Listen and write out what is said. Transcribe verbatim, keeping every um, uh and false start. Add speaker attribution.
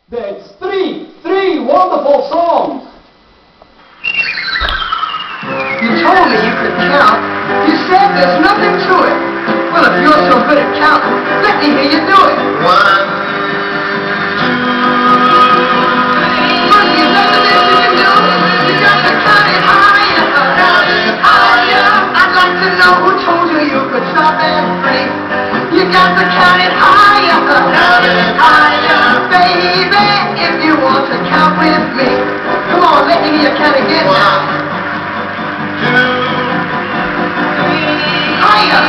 Speaker 1: That's three, three wonderful songs.
Speaker 2: You told me you could count. You said there's nothing to it. Well, if you're so good at counting, let me hear you do it.
Speaker 3: One,
Speaker 2: Well, you know the best you can do. You got to count it higher. Count it higher. I'd like to know who told you you could stop at three. You got to count it higher.
Speaker 3: count it higher.
Speaker 2: Baby, if you want to count with me. Come on, let me hear you count again now.
Speaker 3: One, two, three,
Speaker 2: Higher.